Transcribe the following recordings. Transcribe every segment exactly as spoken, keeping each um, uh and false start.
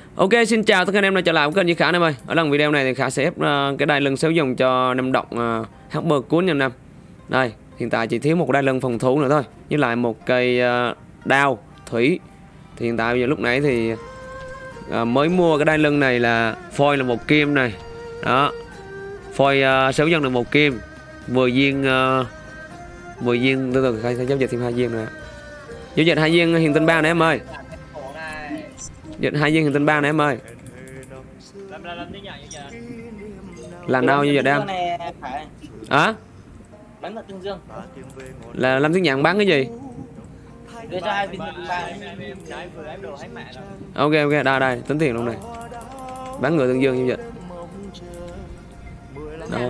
Ok, xin chào tất cả anh em đã trở lại với kênh Duy Khả anh em ơi. Ở lần video này thì Khả sẽ ép uh, cái đai lưng sử dụng cho năm động uh, Harper cuốn nha anh em. Đây, hiện tại chỉ thiếu một đai lưng phòng thủ nữa thôi, với lại một cây uh, đao thủy. Thì hiện tại bây giờ lúc nãy thì uh, mới mua cái đai lưng này là phôi là một kim này. Đó. Phôi uh, sử dụng được một kim, mười viên uh, mười viên từ từ Khả sẽ giao dịch thêm hai viên nữa. Giao dịch hai viên hiện tinh ba này em ơi. Dịch hai viên hiện tinh ba này em ơi. Làm làm làm đi nhảy giờ. Làm đâu như giờ đang? Hả? Bắn ở Tương Dương. Là Lâm Thiên Nhạn bán cái gì? Đưa cho hai viên ba em trái vừa em đồ hết mẹ rồi. Ok ok, đây đây, tính tiền luôn này. Bán người Tương Dương như vậy. Đó.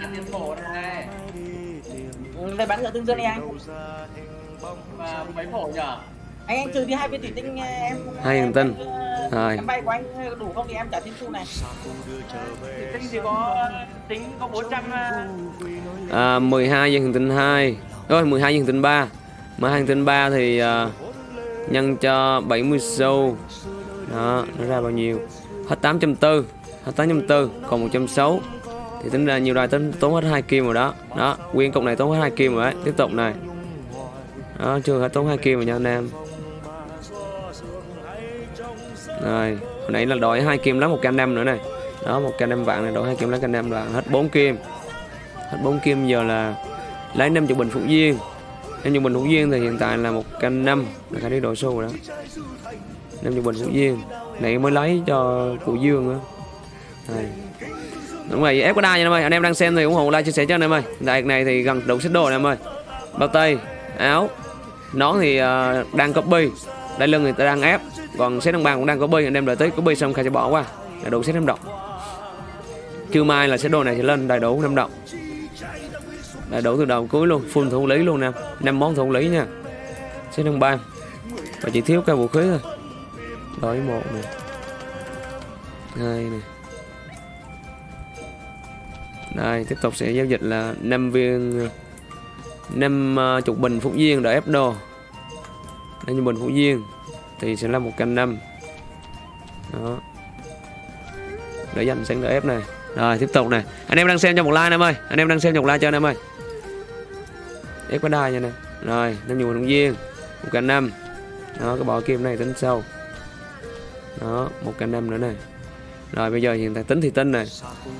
Đây bán ở Tương Dương đi anh. Mà mấy phổ nhở? Anh anh trừ đi hai viên thủy tinh em. Hai viên tinh. Rồi. Em bay của anh đủ không thì em trả thêm xu này. Thủy tinh thì có tính có bốn trăm. À, mười hai viên tinh hai. Rồi mười hai viên tinh ba. mười hai tinh ba thì uh, nhân cho bảy mươi xu. Đó, nó ra bao nhiêu? Hết tám trăm tư, hết tám trăm tư, còn một trăm sáu mươi. Thì tính ra nhiều đài tính tốn hết hai kim rồi đó. Đó, nguyên cục này tốn hết hai kim rồi đấy. Tiếp tục này. Đó, chưa hết tốn hai kim rồi nha anh em. Rồi, hồi nãy là đổi hai kim lấy một canh năm nữa này. Đó, một canh năm vạn này đổi hai kim lấy canh năm là hết bốn kim. Hết bốn kim giờ là lấy năm mươi bình phụ viên. năm mươi bình phụ viên thì hiện tại là một canh năm là phải đi đổi xu rồi đó. năm mươi bình phụ viên. Này mới lấy cho cụ Dương nữa. Đây. Đúng rồi, ép có đai nha em ơi. Anh em đang xem thì ủng hộ like chia sẻ cho anh em ơi. Đại này thì gần đủ xích đồ anh em ơi. Bao tay, áo, nón thì uh, đang copy, đai lưng người ta đang ép, còn set đồng bàn cũng đang copy. Anh em đợi tới copy xong khai sẽ bỏ qua là đủ set năm động. Trưa mai là set đồ này sẽ lên đầy đủ năm động, đầy đủ từ đầu cuối luôn, full thủ lý luôn nè, năm món thủ lý nha. Set đồng bàn và chỉ thiếu cái vũ khí thôi. Đổi một này, hai này. Đây, tiếp tục sẽ giao dịch là năm viên năm uh, chục bình phúc viên để ép đồ. Đây như bình phúc viên thì sẽ là một canh năm. Đó. Để dành sang để ép này. Rồi tiếp tục này. Anh em đang xem cho một like em ơi. Anh em đang xem cho một like cho anh em ơi. Ép cái đai nha nè. Rồi, năm nhiều bình phúc viên, một canh năm. Đó, cái bỏ kim này tính sau. Đó, một canh năm nữa này. Rồi bây giờ hiện tại tính thì tinh này.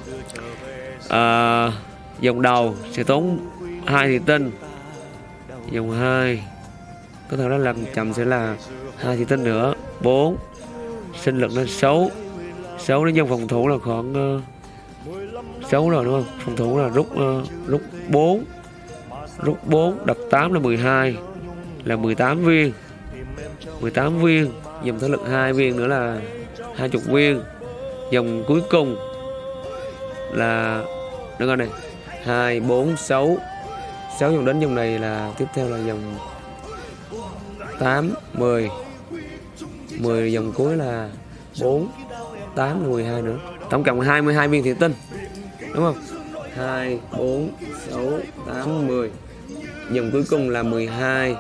À, dòng đầu sẽ tốn hai thì tinh, dòng hai có thể là làm chậm sẽ là hai thì tinh nữa, bốn sinh lực nó sáu, sáu đến dòng phòng thủ là khoảng uh, sáu rồi đúng không? Phòng thủ là rút uh, rút bốn, rút bốn đập tám là mười hai, là mười tám viên, mười tám viên, dòng thể lực hai viên nữa là hai mươi viên, dòng cuối cùng là được rồi này, hai, bốn, sáu, sáu dòng đến dòng này là tiếp theo là dòng tám, mười, mười dòng cuối là bốn, tám, mười hai nữa, tổng cộng hai mươi hai viên thủy tinh đúng không? hai, bốn, sáu, tám, mười, dòng cuối cùng là mười hai.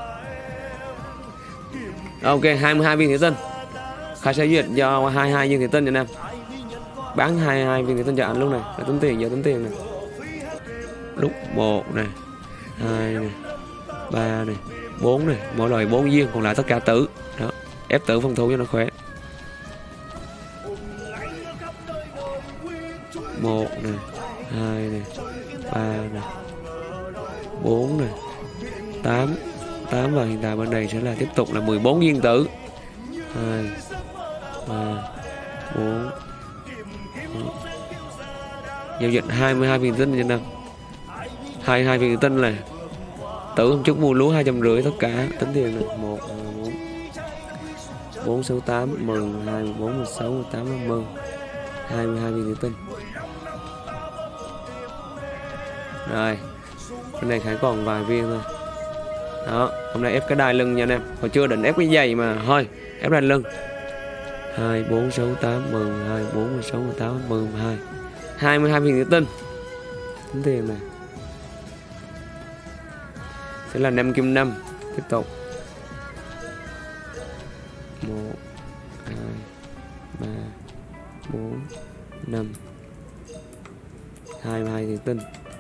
Ok, hai mươi hai viên thủy tinh. Khai sẽ duyệt do hai mươi hai viên thủy tinh cho anh em. Bán hai mươi hai viên thủy tinh cho anh luôn này. Để tính tiền, giờ tính tiền này. Lúc một này, hai này, ba này, bốn này, mỗi loại bốn viên, còn lại tất cả tử. Đó, ép tử phòng thủ cho nó khỏe. Một này, hai này, ba này, bốn này, tám, tám và hiện tại bên này sẽ là tiếp tục là mười bốn viên tử. Hai, ba, bốn. Giao dịch hai mươi hai viên tinh trên năm. hai mươi hai viên tinh này. Tử hôm trước mua lúa hai trăm rưỡi tất cả, tính tiền này, một, bốn, bốn, sáu, tám, mười, hai, bốn, mười sáu, mười tám, năm mươi. hai mươi hai viên tinh. Rồi. Cái này phải còn vài viên thôi. Đó, hôm nay ép cái đai lưng nha anh em. Hồi chưa định ép cái giày mà thôi, ép đai lưng. hai, bốn, sáu, tám, mười, hai, bốn, mười sáu, mười tám, mười, mười hai. hai mươi hai viên tinh. Tính tiền này. Sẽ là năm kim năm. Tiếp tục một, hai, ba bốn năm hai hai thì tinh.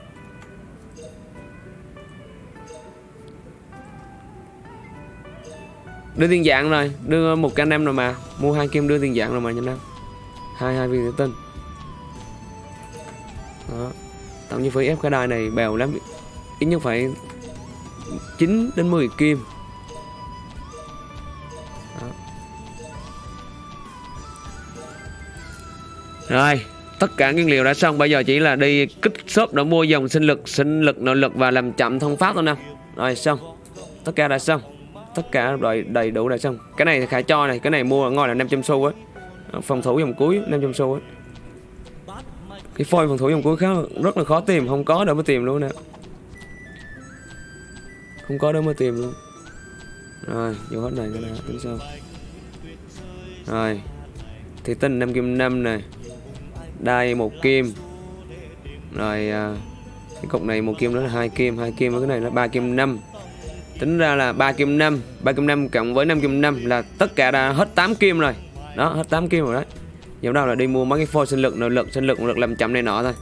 Đưa tiền dạng rồi, đưa một cái anh em rồi mà, mua hai kim đưa tiền dạng rồi mà anh em. Hai hai viên thủy tinh. Đó. Tổng như phí ép cái đài này bèo lắm, ít nhất phải chín đến mười kim. Đó. Rồi, tất cả nguyên liệu đã xong, bây giờ chỉ là đi kích shop để mua dòng sinh lực, sinh lực, nội lực và làm chậm thông pháp thôi nè. Rồi xong, tất cả đã xong, tất cả đầy, đầy đủ đã xong. Cái này thì Khải cho này, cái này mua ngon là năm trăm xu ấy, phòng thủ dòng cuối năm trăm xu ấy. Cái phôi phòng thủ dòng cuối khá rất là khó tìm, không có đâu mới tìm luôn nè, không có đâu mới tìm luôn. Rồi vô hết này cái này tính sao. Rồi thì tinh năm kim năm này, đai một kim, rồi à, cái cục này một kim nữa là hai kim, hai kim với cái này là ba kim năm, tính ra là ba kim năm, ba kim năm cộng với năm kim năm là tất cả đã hết tám kim rồi. Đó, hết tám kim rồi đấy. Giờ đâu là đi mua mấy cái phôi sinh lực, nội lực, sinh lực, nội lực làm chậm này nọ thôi.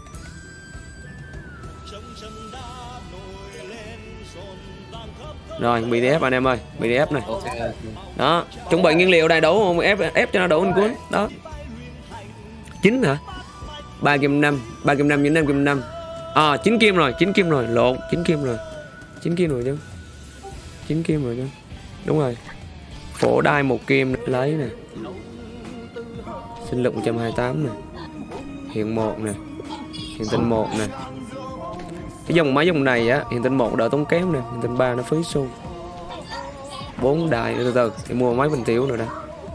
Rồi bê đê ép anh em ơi, bê đê ép này. Đó, chuẩn bị nguyên liệu đầy đủ, ép ép cho nó đủ anh cuốn. Đó. chín hả? ba kim năm, ba kim năm với năm kim năm. À chín kim rồi, chín kim rồi, lộn, chín kim rồi. chín kim rồi chứ. chín kim rồi chứ. Đúng rồi. Phổ đai một kim lấy nè. Sinh lực một trăm hai mươi tám nè. Hiện một nè. Hiện tinh một nè. Cái dòng máy dòng này á, hiện tinh một đỡ tốn kém nè, hiện tinh ba nó phí xu. bốn đại từ từ thì mua máy bình tiểu nữa đây.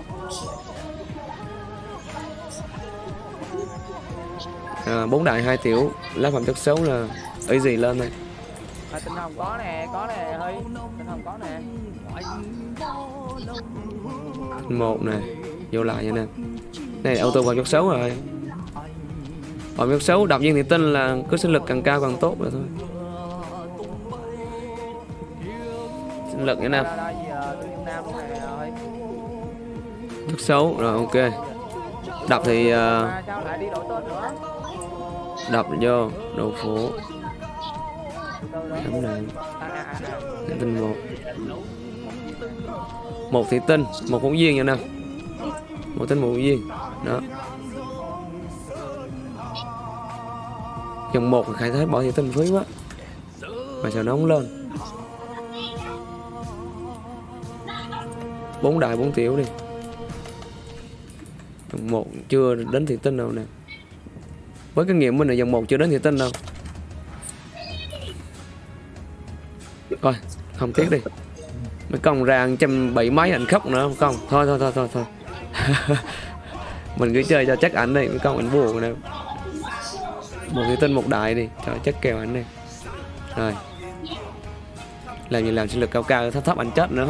À, bốn đại hai tiểu, lá phẩm chất xấu là ấy gì lên đây. À, tinh hồng có nè, có nè hơi. Tinh hồng có nè. Một nè, vô lại nha nè. Này auto phẩm chất xấu rồi. Phẩm chất xấu đập viên thì tinh là cứ sinh lực càng cao càng tốt rồi thôi. Sinh lực nha nè. Chất xấu rồi ok. Đập thì uh, đập vô đồ phố. Đấm này. Tinh một. Một thì tinh, một hữu duyên nha nè. Một tinh một hữu duyên. Đó. Dòng một khai thấy bỏ thì tinh phí quá. Mà sao nó không lên. Bốn đại bốn tiểu đi. Dòng một chưa đến thị tinh đâu nè. Với kinh nghiệm mình là dòng một chưa đến thị tinh đâu. Thôi không tiếc đi. Mấy con ra một trăm bảy mấy ảnh khóc nữa không con. Thôi thôi thôi thôi thôi. Mình cứ chơi cho chắc ảnh đi, mấy con ảnh buồn nè. Một thị tinh một đại đi, cho chắc kèo ảnh đi. Rồi. Làm gì làm sinh lực cao cao thấp thấp ảnh chết nữa.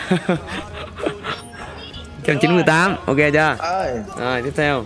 một trăm chín mươi tám, ok chưa? Rồi tiếp theo.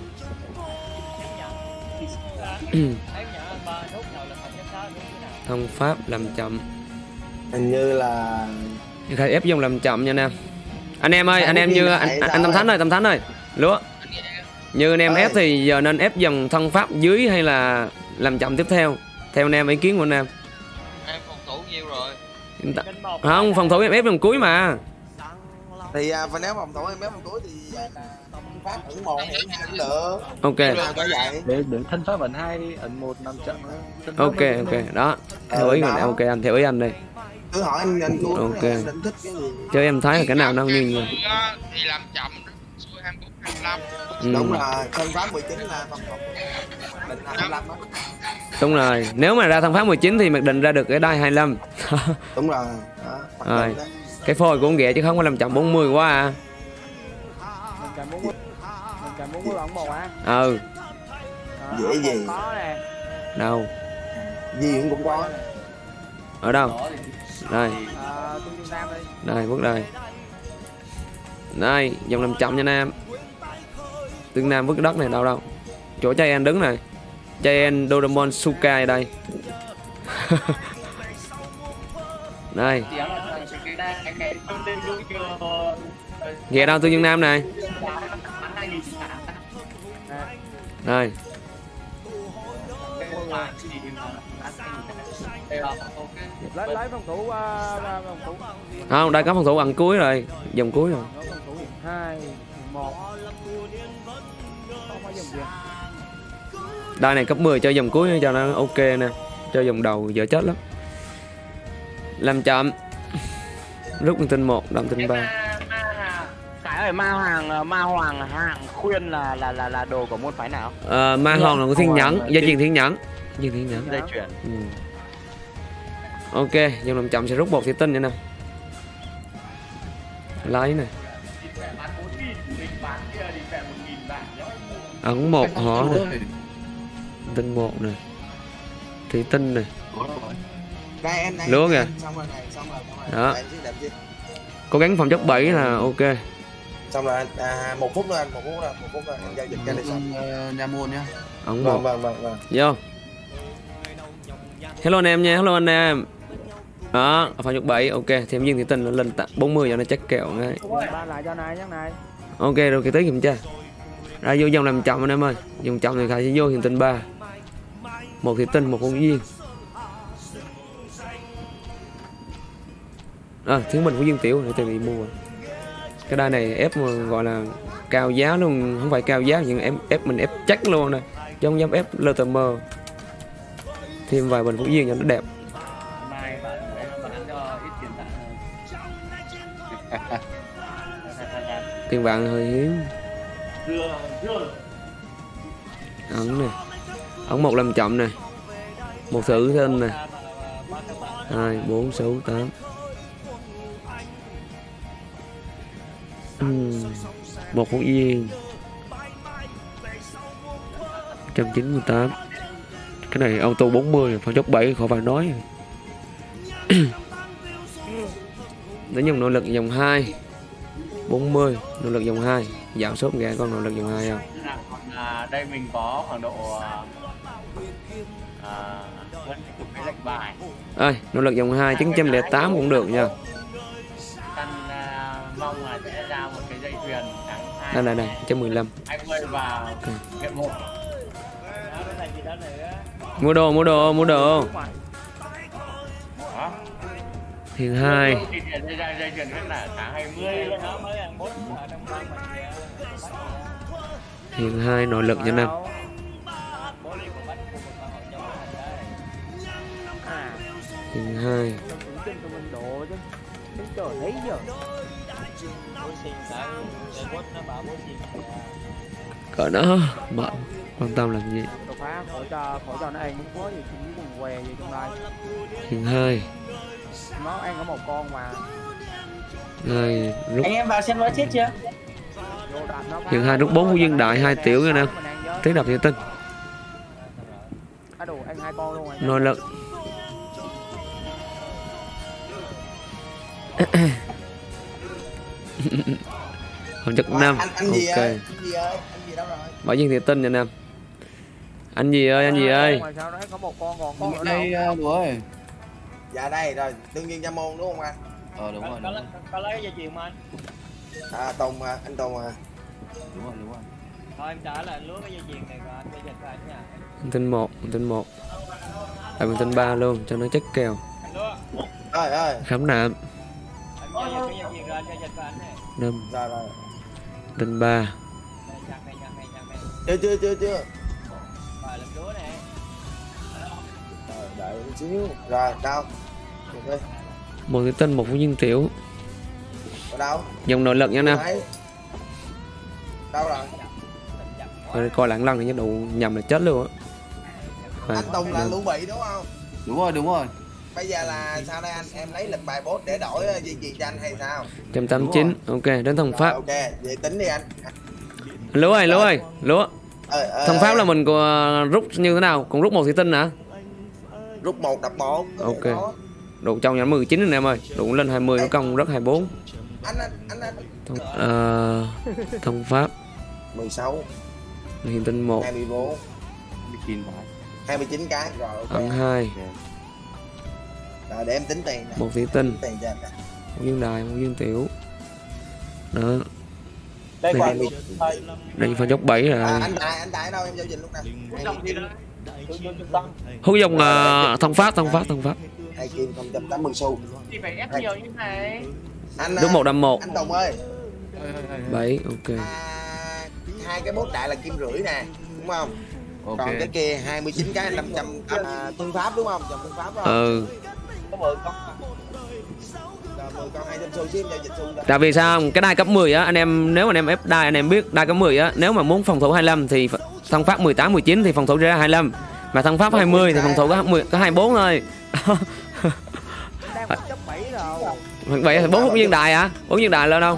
Thông pháp làm chậm. Hình như là Khai ép dùng làm chậm nha anh em. Anh em ơi, anh em như anh, anh Tâm Thánh ơi, Tâm Thánh ơi. Lúa. Như anh em ép thì giờ nên ép dòng thân pháp dưới hay là làm chậm tiếp theo? Theo anh em, ý kiến của anh em. Em phòng thủ nhiêu rồi? Không, phòng thủ em ép dòng cuối mà. Thì à, và nếu phòng thủ em ép dòng cuối thì thân pháp ẩn một thì cũng được. Ok. Để để thân pháp ẩn hai ẩn một năm trận. Ok ok, đó. Theo ý mình ok anh, theo ý anh đây. Cứ hỏi anh anh của ok. anh thích cái gì. Chứ em thấy là cái nào nó như vậy. Thì làm chậm xuôi hai mươi bốn, hai mươi lăm. Ừ. Đúng rồi, thân pháp mười chín là phòng thủ. Định hai mươi lăm đó. Đúng rồi, nếu mà ra thân pháp mười chín thì mặc định ra được cái đai hai mươi lăm. Đúng rồi. Đó, rồi. Cái phôi của con ghẹ chứ không có làm chậm bốn mươi quá à. Mình cần bốn mươi. Mình cần bốn mươi ẩn một á. Ừ. Dễ gì? Có nè. Đâu? Gì cũng cũng có. Ở đâu? Đây. À, đây, bước đây. Đây, dòng làm chậm nha Nam. Tương Nam bước đất này đâu đâu. Chỗ Chay Anh đứng này. Chay Anh Doraemon Sukai đây. Đây. Ghẹ đâu Tương Dương Nam này. Đây. lấy lấy phòng thủ qua phòng thủ Không, đây có phòng thủ ăn cuối rồi, dòng cuối rồi. phòng thủ hai một Đây này cấp mười cho dòng cuối cho nó ok nè, cho dòng đầu dở chết lắm. Làm chậm. Rút con tinh một, đâm tinh ba. Cái ơi, ma hoàng ma hoàng hàng khuyên là là là là đồ của môn phái nào? Ờ, ma hoàng là của thiên nhẫn, gia truyền thiên nhẫn. Gia thiên nhẫn. Dây chuyển. Ừ. Ok, dòng làm chậm sẽ rút một thủy tinh nữa nè. Lấy này. Ấn một họ này. Tinh một này. Thủy tinh này. Đây em đây. Lúa kìa. Xong rồi này, xong rồi, xong rồi. Đó. Em làm gì? Cố gắng phòng chốc bảy là ok. Xong rồi anh, à, một phút nữa anh, một phút nữa, một phút nữa em giao dịch cái này xong. Nha môn nhá. Ấn Vâng một. vâng vâng vâng. Vô. Hello anh em nha, hello anh em. Đó, phòng chốc bảy, ok. Thêm viên thủy tinh nó lên tặng bốn mươi cho nó chắc kẹo ngay. ba lại cho này nhắc này. Ok rồi, cái tới kiểm tra. Ra vô dòng làm chậm anh em ơi. Dòng chậm này khai sẽ vô hiện tinh ba. Một thủy tinh, một con viên. À, thiên mình của Dương Tiểu để tôi đi mua. Cái đai này ép mà gọi là cao giá luôn, không phải cao giá nhưng em ép mình ép chắc luôn nè, chứ không dám ép lờ tờ mờ. Thêm vài bình phú viên cho nó đẹp. Tiền vàng hơi hiếm. Ấn này, ấn một làm chậm này, một thử thêm này, hai bốn sáu tám. Uhm, một phú viên một trăm chín mươi tám. Cái này auto bốn mươi, phải chốc bảy khỏi phải nói. Đến dòng nội lực dòng hai bốn mươi, nội lực dòng hai giảm sốt ra con nội lực dòng hai không. À, đây mình có khoảng độ à, hơn chục cái lệnh bài. Ơi, nội lực dòng hai chín trăm lẻ tám cũng được nha. Căn à, mong là sẽ ra một cái dây thuyền tháng hai. Đây đây đây, một trăm mười lăm. hai mươi vào hiện một. Mua đồ, mua đồ, mua đồ. Thiền hai. Dây thuyền cái là tháng hai mươi. Thiền hai nội lực cho năm. Thiền hai. Cỡ nó bận quan tâm làm gì. Thiền hai. Nó ăn có một con mà. Hai rút. Anh em vào xem nó chết chưa? Thiền hai rút bốn phú viên đại hai tiểu nữa nè. Tiếng đập thủy tinh. Nội lực. Còn chất năm. Anh, anh gì ok. ơi? Anh gì ơi? Anh gì đâu rồi? Bảo viên thủy tinh nha nam. Anh gì ơi, anh gì ơi? Có một con còn con ở Đây bố ơi. Dạ đây rồi, đương nhiên Nha Môn đúng không anh? Ờ đúng rồi. Có, có, có lấy dây chuyền mà anh. À Tùng à, anh Tùng à. Đúng rồi, đúng rồi. Thôi em trả là lúa cái dây chuyền này rồi anh phải dịch ra nha. Tinh một, tinh một. Tại mình tinh ba luôn cho nó chắc kèo. Ơi ơi. Khám nạm. Anh cho dịch cái dây chuyền ra cho dịch vào anh này. Năm. Rồi rồi. Tinh ba. Đây, chặt đây, chặt đây, chặt đây. Chưa chưa chưa chưa. Rồi làm lúa nè. Rồi đợi một xíu. Rồi đâu? Ok. Một cái tinh, một phú viên tiểu. Ở đâu? Dòng nội lực nha nam. Đấy. Đâu rồi? Rồi coi lặng lăng thì đủ nhầm là chết luôn á. Anh Tùng là Lưu Bị đúng không? Đúng rồi, đúng rồi. Bây giờ là sao đây anh? Em lấy lịch bài boss để đổi dây chuyền cho anh hay sao? một trăm tám mươi chín. Ok, đến thông Rồi, pháp. ok, vậy tính đi anh. Lúa ơi, lúa ơi, lúa. Ờ, ờ, Thông pháp ờ. là mình có rút như thế nào? Còn rút một thủy tinh hả? Rút một đập một. Ok. Đủ trong nhóm mười chín anh em ơi. Đủ lên hai mươi nó công rất hai mươi bốn. Anh anh anh anh. Thông, à, thông pháp mười sáu. hiện tinh một. hai mươi bốn. chín cái. hai mươi chín cái rồi ok. Ấn hai. Rồi để em tính tiền nè. Một thủy tinh. Tiền cho anh nè. Một viên đài, một viên tiểu. Đó. Đây Đây. còn Đây phần chốc bảy rồi. À, anh Tài, anh Tài đâu em giao dịch luôn nè. trong gì đó. Trung tâm. Hú dòng uh, thông phát, thông phát, thông phát. Hai kim không trăm tám mươi xu. Thì phải ép nhiều như này. Anh Đúng một đâm một. anh Tùng ơi. bảy, ok. À, hai cái bốt đại là kim rưỡi nè, đúng không? Ok. Còn cái kia hai mươi chín cái năm trăm à, phương pháp đúng không? Dòng phương pháp không? Ừ. Có mười con. Rồi mười con hai trăm xu xíu em giao dịch xu ra. Tại vì sao không? Cái đai cấp mười á, anh em nếu mà anh em ép đai anh em biết đai cấp mười á, nếu mà muốn phòng thủ hai mươi lăm thì thân pháp mười tám, mười chín thì phòng thủ ra hai mươi lăm. Mà thân pháp hai mươi thì phòng thủ có mười có hai mươi bốn thôi. Đang cấp bảy rồi. Vậy thì bốn viên đài hả? bốn viên đài lên không?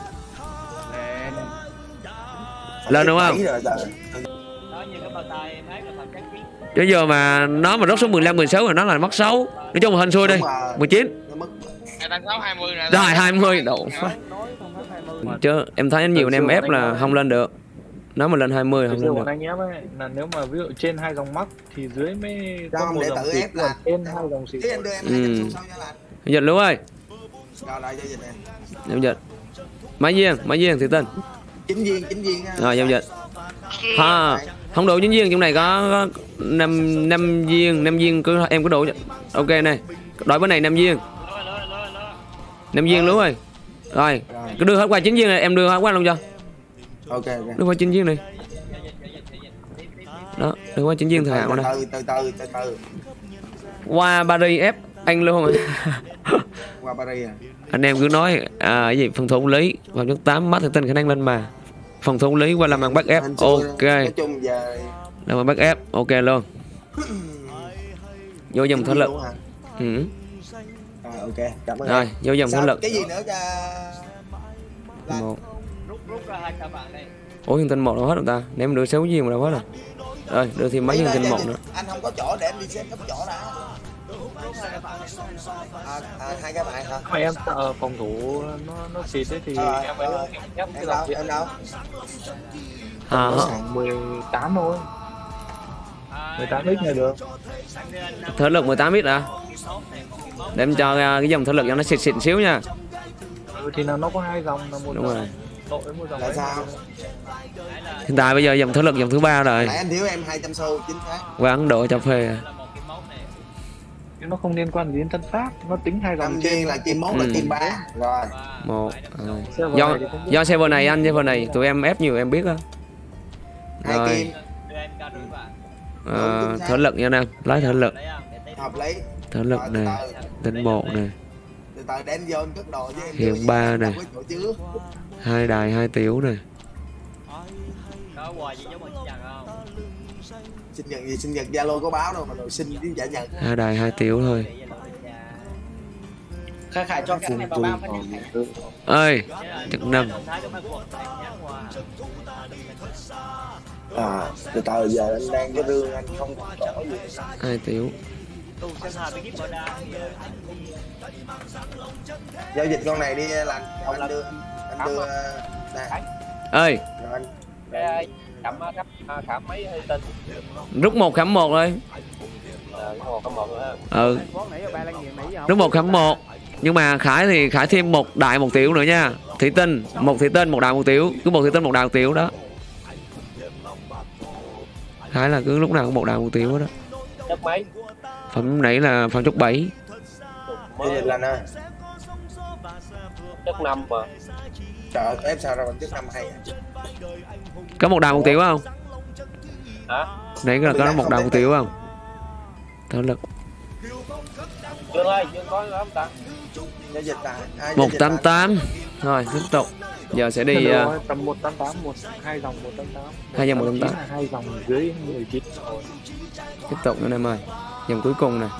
Lên đúng không? Bảy rồi, trời. Đó như cái bao tay em thấy là phần trắng kiến. Chứ giờ mà nó mà rớt số mười lăm, mười sáu rồi nó là mất xấu. Nói chung là hên xui đi. Đúng rồi. mười chín. Nó mất. Hai tăng sáu hai mươi nè. Rồi hai mươi độ. Nói không phải hai mươi. Chứ em thấy nhiều anh em ép là không lên được. Nó mà lên hai mươi không Thực sự lên bọn được. anh em ấy là nếu mà ví dụ trên hai dòng mắc thì dưới mới có Không, một để dòng tự xịt, ép là- trên hai dòng xịt. Thế anh đưa em Ừ. hai trăm xu sau nha là. Dịch luôn ơi. Rồi lại giao dịch nè. Giao dịch. Máy viên, máy viên thì tin. Chín viên, chín viên ha. Rồi giao dịch. Ha, không đủ chín viên trong này có năm năm viên, năm viên cứ em có đủ. Ok này. Đổi bên này năm viên. năm viên đúng rồi. Rồi, cứ đưa hết qua chín viên này, em đưa hết qua luôn cho. Ok ok. Đưa qua chín viên này. Đó, đưa qua chín viên thời hạn qua đây. Từ từ từ từ từ. Qua Paris ép anh luôn rồi. Qua Paris à. Anh em cứ nói à cái gì phòng thủ lý vào nước tám mắt thì tin khả năng lên mà. Phòng thủ lý qua làm bằng back ép. Hên xui. Ok. Nói chung giờ Làm bằng back ép. Ok luôn. Vô dòng thể lực. luôn hả? Ừ. À, ok, cảm ơn. Rồi, em. vô dòng thể Sao? lực. Cái gì nữa cho Lan? Một. Rút rút ra hai các bạn đây. Ủa hiện tinh một đâu hết rồi ta? Ném đưa sáu viên mà đâu hết rồi. Rồi, đưa thêm mấy Ý hiện là tinh một anh- nữa. Anh không có chỗ để em đi xếp, không có chỗ đã. À, à, hai cái bạn hả? Mà em sợ phòng thủ nó nó xịt ấy thì Ờ, em phải ờ, em ép cái Em dòng đâu, xịt em đâu? À, mười tám thôi. mười tám ít là được. thể lực mười tám ít à? Để em cho ra cái dòng thể lực cho nó xịn xịn xíu nha. Ừ, thì là nó có hai dòng là một Đúng dòng rồi. tội với một dòng Là ấy. sao? Hiện tại bây giờ dòng thể lực dòng thứ ba rồi. Nãy anh thiếu em hai trăm xu, chính xác. Qua Ấn Độ cho phê. à. Nhưng nó không liên quan gì đến tân pháp, nó tính hai dòng Năm trên. viên là kim mốt là Ừ. kim ba. Rồi. Một. Rồi. Server Do này thì không biết. do server này anh server này tụi em ép nhiều em biết á. Hai Rồi. kim, Đưa em cao rưỡi bạn. Ờ, thể lực nha nam, lấy thể lực, Lấy không? Để tí. hợp lý. thể lực Rồi, này, từ tinh một này, từ từ đến vô em cất đồ với em. Hiện đưa ba em này. với chỗ trước. hai đài hai tiểu này. Có quà gì giống mình chẳng không? Sinh nhật gì sinh nhật Zalo có báo đâu mà rồi sinh với giả nhận. hai đài hai tiểu thôi. Khai khải cho cái này vào bao phát triển. Ơi, chục năm. Thái cái mai quần này nhắn quà. À, từ từ giờ anh đang cái rương anh không có chỗ gì. hai tiểu. Tu xem hà cái kíp vào đa. Giao dịch con này đi là anh, anh đưa anh đưa nè. Ơi, Rồi anh Cái chậm khám khám mấy hay tin. rút một khám một thôi. Ờ, một có một nữa. Ừ, Món nãy giờ ba lan nghiền nãy giờ không. rút một khám một. Nhưng mà Khải thì Khải thêm một đại một tiểu nữa nha. Thủy tinh, một thủy tinh, một đại một tiểu. Cứ một thủy tinh, một đại một tiểu đó. Khải là cứ lúc nào cũng một đại một tiểu đó. Chất mấy? Phẩm nãy là phẩm chốc bảy. giao dịch là nè. Chất năm mà. Trời ơi, ép sao ra bằng chất năm hay. Có một đại một tiểu không? Hả? Nãy là có một đại một tiểu không? Thể lực. Dương ơi, Dương có lắm ta. Giao dịch là ai một tám tám. Rồi, tiếp tục. Giờ sẽ đi Hello, uh, tầm một tám tám, một hai dòng một tám tám. Hai dòng một tám tám. là hai dòng dưới mười chín rồi. tiếp tục nữa em ơi. Dòng cuối cùng này.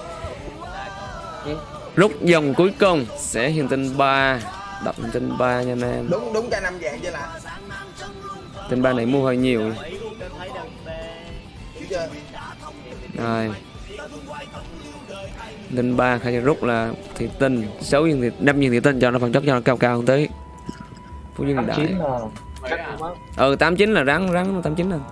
Rút dòng cuối cùng sẽ hiện tinh ba. Đập hiện tinh ba nha anh em. đúng đúng cái năm vàng chứ là. Tinh ba này mua hơi nhiều. Đúng chưa? Rồi. Tinh ba khai rút là thị tinh, sáu viên thì năm viên thị tinh cho nó phần chất cho nó cao cao hơn tí. Phú Dương đại. chín là chắc không á. Ừ tám chín là rắn rắn tám chín nè.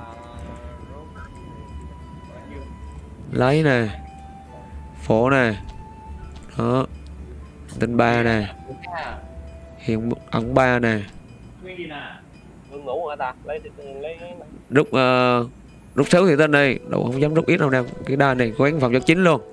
Lấy nè. Phổ nè. Đó. Tinh ba nè. Hiện ẩn ba nè. Ngủ ngủ hả ta? Lấy lấy Rút uh, rút sáu thì tên đi, đâu không dám rút ít đâu nè. Cái đa này có phòng chất chín luôn.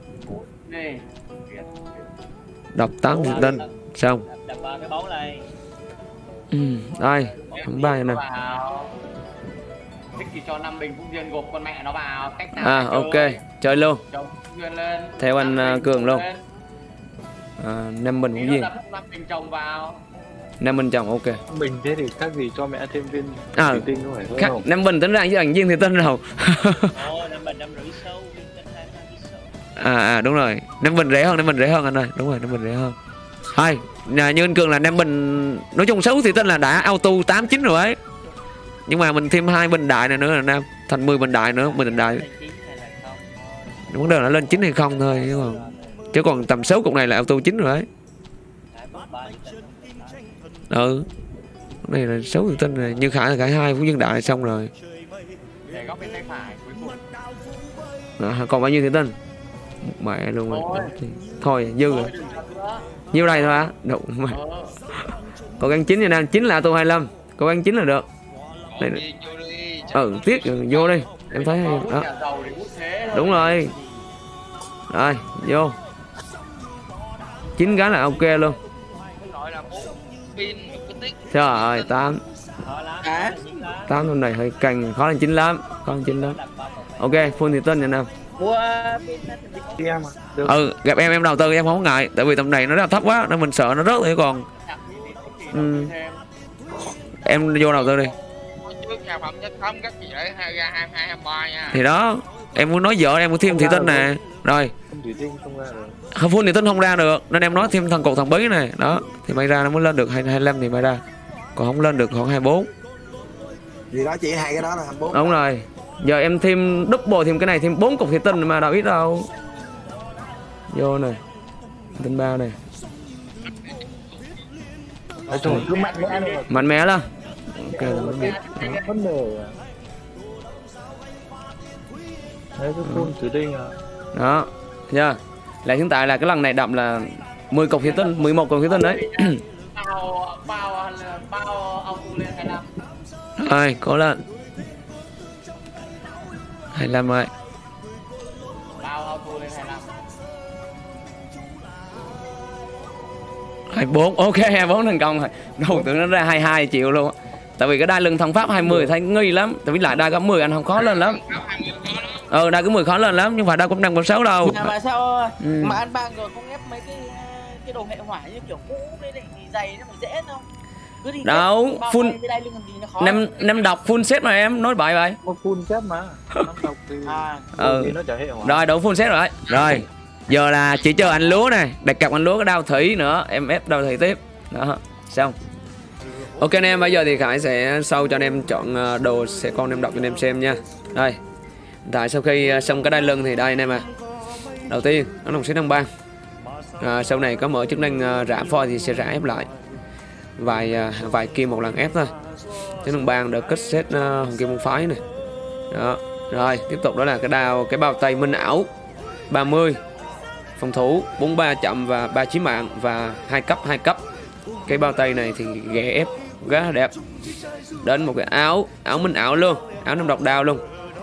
Đọc tám thì tên xong. Đập vào cái bóng này. Ừ, đây, tháng ba nè. Thích thì cho năm bình Phúc Duyên gộp con mẹ nó vào. Cách nào À ok, chơi, chơi luôn. Lên. Theo anh uh, Cường luôn. À, năm bình Phúc Duyên. năm bình chồng vào. Năm bình chồng ok. Bình thế thì khác gì cho mẹ thêm viên à, thủy tinh không phải khác, không? năm bình tính ra với thằng Duyên thì tên rồi. Ồ, năm bình năm rưỡi sâu. À à đúng rồi, năm bình rẻ hơn, năm bình rẻ hơn anh ơi, đúng rồi, năm bình rẻ hơn. Thôi, nhà như anh Cường là năm bình nói chung xấu thì tên là đã auto tám chín rồi ấy. Nhưng mà mình thêm hai bình đại này nữa là nam, thành mười bình đại nữa, mười bình đại. Vấn đề là lên chín hay không thôi chứ còn chứ còn tầm sáu cục này là auto chín rồi ấy. Ừ. Cái này là sáu thì tên này, Như Khải là Khải hai, Phú Dân Đại xong rồi. Để góc bên tay phải cuối cùng. À, còn bao nhiêu thì tên? Mẹ luôn rồi. Thôi dư rồi. Nhiêu đây thôi á? Đụng mày. Cố gắng chín nha nam, chín là auto hai mươi lăm. Cố gắng chín là được. Đây. Ừ, tiếc rồi, vô đi. Em thấy hay đó. Đúng rồi. Rồi, vô. chín cái là ok luôn. Trời ơi, tám. tám con này hơi cành, khó lên chín lắm, khó lên chín lắm. Ok, full thì tên nha nam. Ừ, gặp em em đầu tư em không ngại, tại vì tầm này nó rất là thấp quá nên mình sợ nó rớt thôi còn. Ừ. Em vô đầu tư đi. Thì đó, em muốn nói vợ em muốn thêm thị tinh nè. Rồi. Không full thị tinh không ra được nên em nói thêm thằng cột thằng bí này, đó thì may ra nó mới lên được hai mươi lăm thì may ra. Còn không lên được khoảng hai mươi bốn. Vì đó chỉ hai cái đó là hai mươi bốn. Đúng rồi. Giờ em thêm double thêm cái này thêm bốn cục thị tinh mà đâu ít đâu. Vô này. Tinh ba này. Cứ mạnh mẽ luôn. Mạnh mẽ lên. Ok là mới biết. Vấn đề à. Đấy cái full thủy tinh à. Đó. Nha. Là hiện tại là cái lần này đậm là mười cục thị tinh, mười một cục thị tinh đấy. Bao bao bao ông lên hai mươi lăm. Rồi, cố lên. hai mươi lăm rồi. Bao auto lên hai mươi lăm. hai mươi bốn, ok, hai mươi bốn thành công rồi. Đầu tưởng nó ra hai mươi hai triệu luôn. Tại vì cái đai lưng thằng Pháp hai mươi thấy nghi lắm. Tại vì lại đai có mười anh không khó lên lắm. Ờ, đai có mười khó lên lắm, nhưng mà đai cũng năm cộng sáu đâu. À, mà sao ừ. mà anh bang rồi không ép mấy cái cái đồ hệ hỏa như kiểu cũ với lại giày nó phải dễ không? Cứ đi đâu, full năm năm đọc full set mà em nói bậy vậy. Một full set mà. Năm đọc thì à. Ừ. Thì nó chả hệ hỏa. Rồi đủ full set rồi. Rồi. Giờ là chỉ chờ anh lúa này, đặt cặp anh lúa cái đao thủy nữa, em ép đao thủy tiếp. Đó, xong. Ok anh em, bây giờ thì Khải sẽ show cho anh em chọn đồ sẽ con em đọc cho anh em xem nha. Đây. Tại sau khi xong cái đai lưng thì đây anh em à. Đầu tiên nó đồng xếp năm bang. À, sau này có mở chức năng rã phôi thì sẽ rã ép lại. Vài vài kim một lần ép thôi. Chức năng bang được kết set uh, hồng kim môn phái này. Đó. Rồi, tiếp tục đó là cái đao cái bao tay minh ảo ba mươi. Phòng thủ bốn mươi ba chậm và ba chí mạng và hai cấp hai cấp. Cái bao tay này thì ghé ép rất là đẹp. Đến một cái áo, áo minh ảo luôn, áo năm độc đao luôn.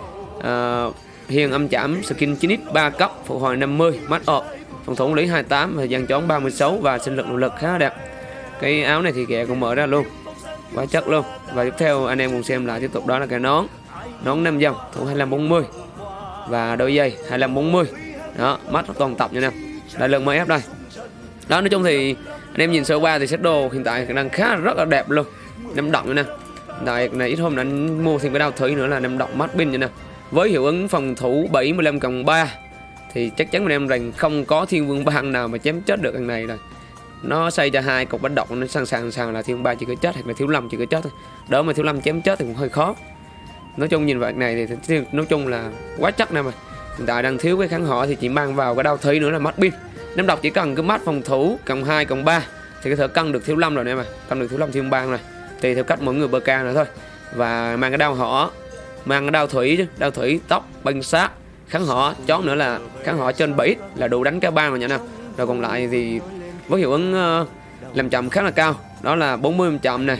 À, hiền âm chạm skin chín x ba cấp, phục hồi năm mươi, mắt ọp, phòng thủ lý hai mươi tám, thời gian trốn ba mươi sáu và sinh lực nội lực khá đẹp. Cái áo này thì ghẹ cũng mở ra luôn, quá chất luôn. Và tiếp theo anh em cùng xem lại tiếp tục đó là cái nón, nón năm dòng, thủ hai mươi lăm bốn mươi và đôi giày hai mươi lăm bốn mươi. Đó, mắt toàn tập như nè. Đại lượng mới ép đây. Đó, nói chung thì anh em nhìn sơ qua thì set đồ hiện tại đang khá rất là đẹp luôn, năm động như nè. Tại này ít hôm là anh mua thêm cái đao thủy nữa là năm động mắt pin như nè. Với hiệu ứng phòng thủ bảy mươi lăm cộng ba thì chắc chắn anh em rằng không có thiên vương bang nào mà chém chết được thằng này rồi. Nó xây cho hai cục bánh độc nó sẵn sàng sàng là thiên ba chỉ có chết hoặc là thiếu lâm chỉ có chết thôi. Đỡ mà thiếu lâm chém chết thì cũng hơi khó. Nói chung nhìn vậy này thì nói chung là quá chắc nè mà. Hiện tại đang thiếu cái kháng họ thì chỉ mang vào cái đao thủy nữa là mắt pin. Năm độc chỉ cần cái mắt phòng thủ cộng hai cộng ba thì có thể cân được thiếu lâm rồi nè mà, cân được thiếu lâm thiên bang này. Tùy theo cách mỗi người bơ ca nữa thôi. Và mang cái đao họ, mang cái đao thủy chứ, đao thủy tóc băng sát, kháng họ, chón nữa là kháng họ trên bảy là đủ đánh cả bang rồi nha nè. Rồi còn lại thì với hiệu ứng uh, làm chậm khá là cao, đó là bốn mươi chậm này,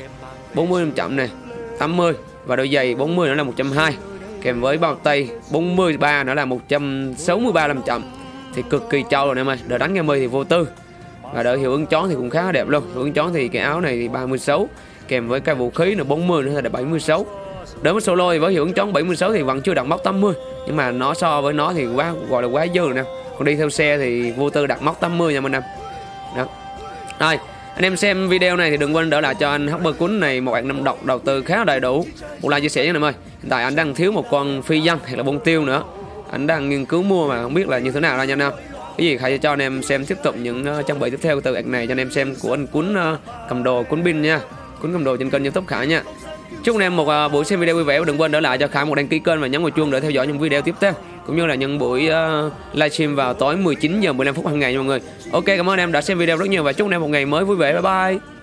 bốn mươi năm trăm này, tám mươi, và đôi giày bốn mươi nữa là một trăm hai mươi, kèm với bao tay bốn mươi ba nữa là một trăm sáu mươi ba năm trăm. Thì cực kỳ trâu rồi em ơi. Đỡ đánh game thì vô tư, và đỡ hiệu ứng chón thì cũng khá là đẹp luôn. Hiệu ứng chón thì cái áo này thì ba mươi sáu, kèm với cái vũ khí là bốn mươi nữa là bảy mươi sáu. Đối với solo thì với hiệu ứng chón bảy mươi sáu thì vẫn chưa đặt mốc tám mươi, nhưng mà nó so với nó thì quá gọi là quá dư rồi nè. Còn đi theo xe thì vô tư đặt mốc tám mươi nha anh em. Đó. Rồi, anh em xem video này thì đừng quên đỡ lại cho anh Hopper Cuốn này một bạn năm độc đầu tư khá là đầy đủ. Một like chia sẻ nha anh em ơi. Hiện tại anh đang thiếu một con phi dân hay là bông tiêu nữa. Anh đang nghiên cứu mua mà không biết là như thế nào đâu nha anh em. Cái gì hãy cho anh em xem tiếp tục những uh, trang bị tiếp theo từ bạn này cho anh em xem của anh Cuốn uh, cầm đồ Cuốn pin nha. Cuốn cầm đồ trên kênh YouTube Khải nha. Chúc anh em một uh, buổi xem video vui vẻ, và đừng quên đỡ lại cho Khải một đăng ký kênh và nhấn vào chuông để theo dõi những video tiếp theo, cũng như là những buổi uh, livestream vào tối mười chín giờ mười lăm phút hàng ngày nha mọi người. Ok, cảm ơn anh em đã xem video rất nhiều và chúc anh em một ngày mới vui vẻ. Bye bye.